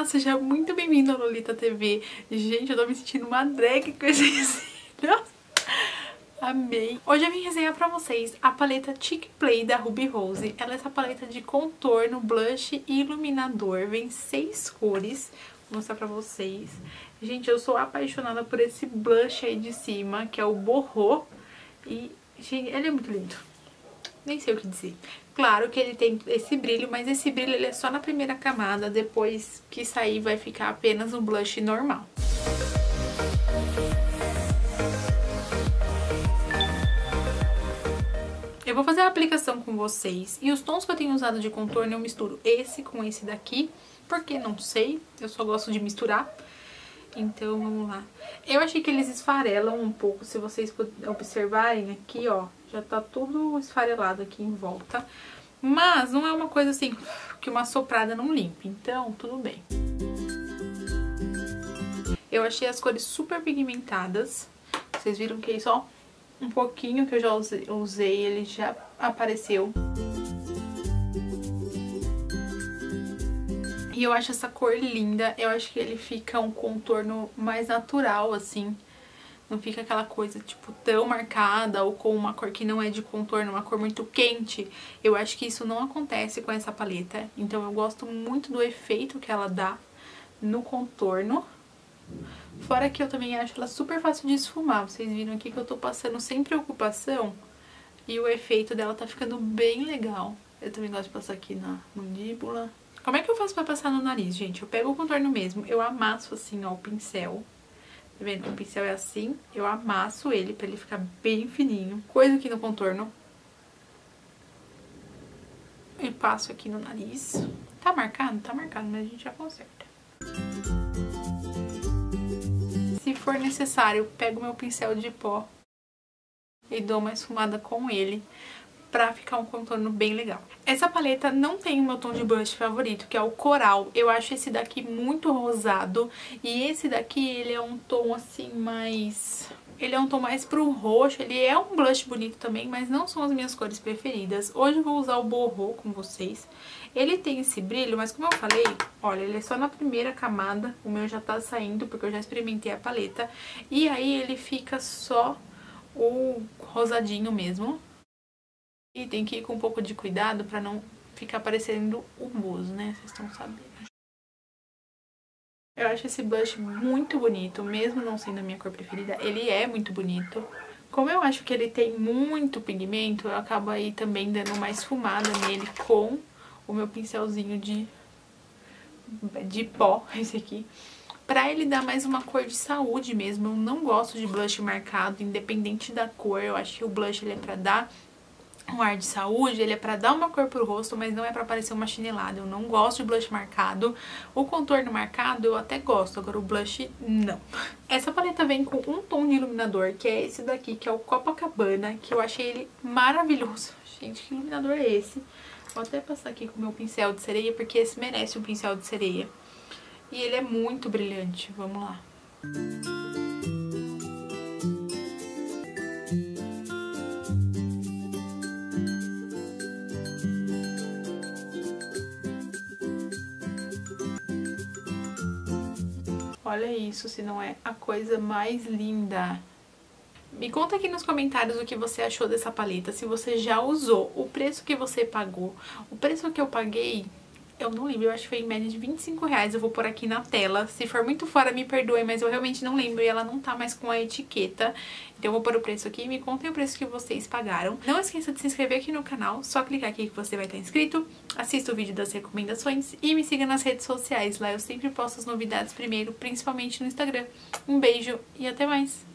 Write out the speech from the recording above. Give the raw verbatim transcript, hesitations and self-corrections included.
seja muito bem-vindo à Lolita T V. Gente, eu tô me sentindo uma drag com esse cílio. Amei. Hoje eu vim resenhar pra vocês a paleta Chic Play da Ruby Rose. Ela é essa paleta de contorno, blush e iluminador. Vem seis cores. Vou mostrar pra vocês. Gente, eu sou apaixonada por esse blush aí de cima, que é o Borro. E, gente, ele é muito lindo. Nem sei o que dizer. Claro que ele tem esse brilho, mas esse brilho ele é só na primeira camada. Depois que sair vai ficar apenas um blush normal. Eu vou fazer a aplicação com vocês. E os tons que eu tenho usado de contorno eu misturo esse com esse daqui. Porque não sei, eu só gosto de misturar. Então vamos lá. Eu achei que eles esfarelam um pouco, se vocês observarem aqui, ó. Já tá tudo esfarelado aqui em volta. Mas não é uma coisa assim, que uma soprada não limpa. Então, tudo bem. Eu achei as cores super pigmentadas. Vocês viram que é só um pouquinho que eu já usei, usei ele já apareceu. E eu acho essa cor linda. Eu acho que ele fica um contorno mais natural, assim. Não fica aquela coisa, tipo, tão marcada ou com uma cor que não é de contorno, uma cor muito quente. Eu acho que isso não acontece com essa paleta. Então eu gosto muito do efeito que ela dá no contorno. Fora que eu também acho ela super fácil de esfumar. Vocês viram aqui que eu tô passando sem preocupação. E o efeito dela tá ficando bem legal. Eu também gosto de passar aqui na mandíbula. Como é que eu faço pra passar no nariz, gente? Eu pego o contorno mesmo, eu amasso assim, ó, o pincel. Tá vendo? O pincel é assim, eu amasso ele pra ele ficar bem fininho. Coisa aqui no contorno. E passo aqui no nariz. Tá marcado? Tá marcado, mas a gente já conserta. Se for necessário, eu pego meu pincel de pó e dou uma esfumada com ele, pra ficar um contorno bem legal. Essa paleta não tem o meu tom de blush favorito, que é o coral. Eu acho esse daqui muito rosado. E esse daqui, ele é um tom assim mais... Ele é um tom mais pro roxo. Ele é um blush bonito também, mas não são as minhas cores preferidas. Hoje eu vou usar o Borro com vocês. Ele tem esse brilho, mas como eu falei, olha, ele é só na primeira camada. O meu já tá saindo, porque eu já experimentei a paleta. E aí ele fica só o rosadinho mesmo. E tem que ir com um pouco de cuidado pra não ficar parecendo o Bozo, né? Vocês estão sabendo. Eu acho esse blush muito bonito, mesmo não sendo a minha cor preferida. Ele é muito bonito. Como eu acho que ele tem muito pigmento, eu acabo aí também dando uma esfumada nele com o meu pincelzinho de, de pó, esse aqui. Pra ele dar mais uma cor de saúde mesmo. Eu não gosto de blush marcado, independente da cor. Eu acho que o blush ele é pra dar um ar de saúde, ele é pra dar uma cor pro rosto, mas não é pra parecer uma chinelada. Eu não gosto de blush marcado. O contorno marcado eu até gosto, agora o blush não. Essa paleta vem com um tom de iluminador, que é esse daqui, que é o Copacabana, que eu achei ele maravilhoso. Gente, que iluminador é esse? Vou até passar aqui com o meu pincel de sereia, porque esse merece um pincel de sereia. E ele é muito brilhante, vamos lá. Olha isso, se não é a coisa mais linda. Me conta aqui nos comentários o que você achou dessa paleta, se você já usou, o preço que você pagou. O preço que eu paguei, eu não lembro, eu acho que foi em média de vinte e cinco reais, eu vou pôr aqui na tela. Se for muito fora, me perdoe, mas eu realmente não lembro e ela não tá mais com a etiqueta. Então eu vou pôr o preço aqui e me contem o preço que vocês pagaram. Não esqueça de se inscrever aqui no canal, só clicar aqui que você vai estar inscrito. Assista o vídeo das recomendações e me siga nas redes sociais, lá eu sempre posto as novidades primeiro, principalmente no Instagram. Um beijo e até mais!